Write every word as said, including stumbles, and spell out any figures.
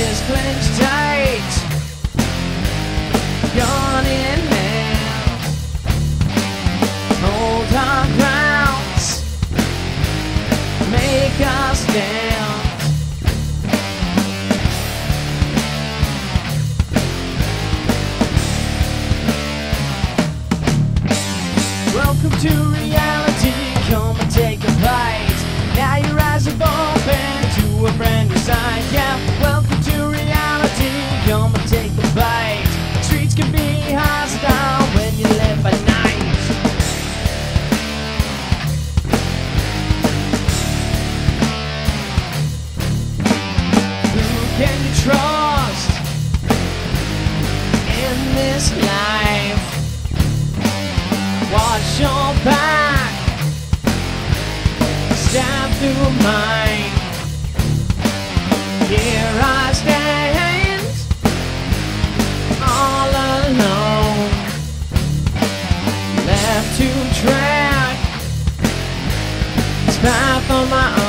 is clenched tight, gun in hand. Hold our grounds, make us stand. Welcome to reality, come and take a bite. Now your eyes have opened to a brand new side. Yeah, welcome to reality, come and take a bite. Streets can be hostile when you live at night. Who can you trust in this life? Watch your back, stab through mine. Here I stand, all alone, left to track this path on my own.